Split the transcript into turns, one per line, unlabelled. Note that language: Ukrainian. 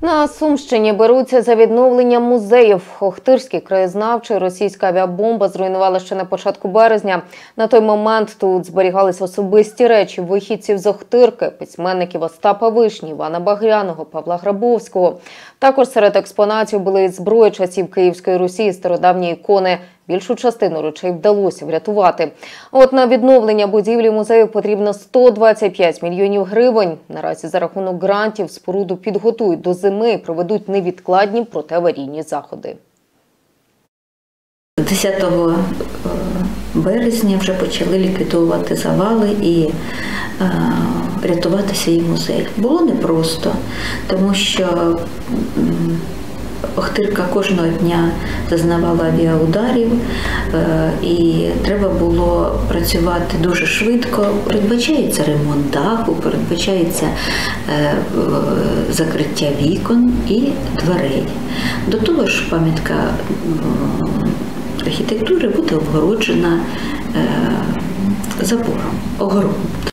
На Сумщині беруться за відновлення музеїв. Охтирський краєзнавчий російська авіабомба зруйнувала ще на початку березня. На той момент тут зберігалися особисті речі вихідців з Охтирки, письменників Остапа Вишні, Івана Багряного, Павла Грабовського. Також серед експонатів були зброї часів Київської Русі, стародавні ікони. Більшу частину речей вдалося врятувати. От на відновлення будівлі музею потрібно 125 мільйонів гривень. Наразі за рахунок грантів споруду підготують до зими і проведуть невідкладні протиаварійні заходи.
10 березня вже почали ліквідовувати завали і рятувати свій музей. Було непросто, тому що Охтирка кожного дня зазнавала авіаударів, і треба було працювати дуже швидко. Передбачається ремонт даху, передбачається закриття вікон і дверей. До того ж, пам'ятка архітектури буде обгороджена забором, огородом.